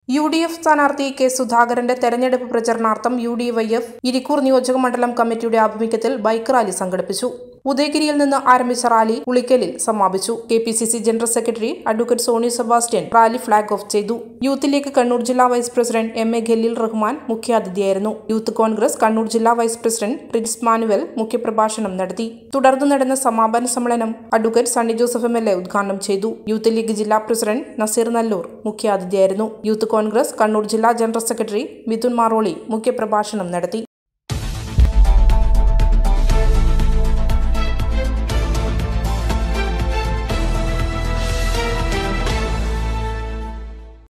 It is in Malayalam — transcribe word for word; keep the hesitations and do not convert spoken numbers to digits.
യു ഡി എഫ് സ്ഥാനാർത്ഥി കെ സുധാകരന്റെ തെരഞ്ഞെടുപ്പ് പ്രചരണാർത്ഥം U D Y F Irikkur നിയോജക മണ്ഡലം കമ്മിറ്റിയുടെ ആഭിമുഖ്യത്തിൽ ബൈക്ക് റാലി സംഘടിപ്പിച്ചു. ഉദയഗിരിയിൽ നിന്ന് ആരംഭിച്ച റാലി ഉളിക്കലിൽ സമാപിച്ചു. K P C C general secretary advocate Sony Sebastian rally flag off ചെയ്തു. യൂത്ത് ലീഗ് കണ്ണൂർ ജില്ലാ vice president M A Khaleel Rahman മുഖ്യാതിഥിയായിരുന്നു. യൂത്ത് കോൺഗ്രസ് കണ്ണൂർ ജില്ലാ വൈസ് പ്രസിഡന്റ് റിൻസ് മാനുവൽ മുഖ്യപ്രഭാഷണം നടത്തി. തുടർന്ന് നടന്ന സമാപന സമ്മേളനം advocate Sunny Joseph M L A ഉദ്ഘാടനം ചെയ്തു. യൂത്ത് ലീഗ് ജില്ലാ പ്രസിഡന്റ് നസീർ നല്ലൂർ മുഖ്യാതിഥിയായിരുന്നു. യൂത്ത് കോൺഗ്രസ് കണ്ണൂർ ജില്ലാ ജനറൽ സെക്രട്ടറി മിഥുൻ മാറോളി മുഖ്യപ്രഭാഷണം നടത്തി.